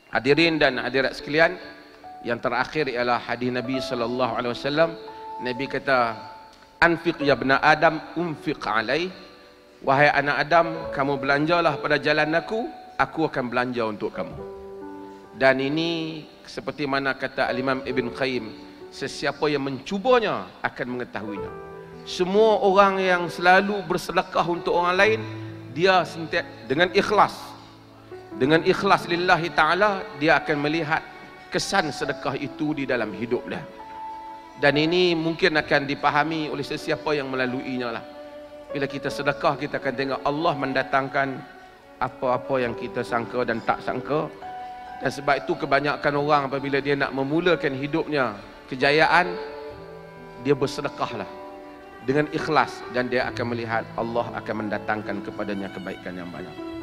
Hadirin dan hadirat sekalian, yang terakhir ialah hadis Nabi sallallahu alaihi wasallam. Nabi kata, "Anfiq ya ibna Adam, unfiq alaih." Wahai anak Adam, kamu belanjalah pada jalan aku akan belanja untuk kamu. Dan ini seperti mana kata Al-Imam Ibn Qayyim, sesiapa yang mencubanya akan mengetahuinya. Semua orang yang selalu bersedekah untuk orang lain, dia dengan ikhlas lillahi ta'ala, dia akan melihat kesan sedekah itu di dalam hidup dia. Dan ini mungkin akan dipahami oleh sesiapa yang melaluinya lah. Bila kita sedekah, kita akan tengok Allah mendatangkan apa-apa yang kita sangka dan tak sangka. Dan sebab itu kebanyakan orang apabila dia nak memulakan hidupnya kejayaan, dia bersedekahlah dengan ikhlas, dan dia akan melihat Allah akan mendatangkan kepadanya kebaikan yang banyak.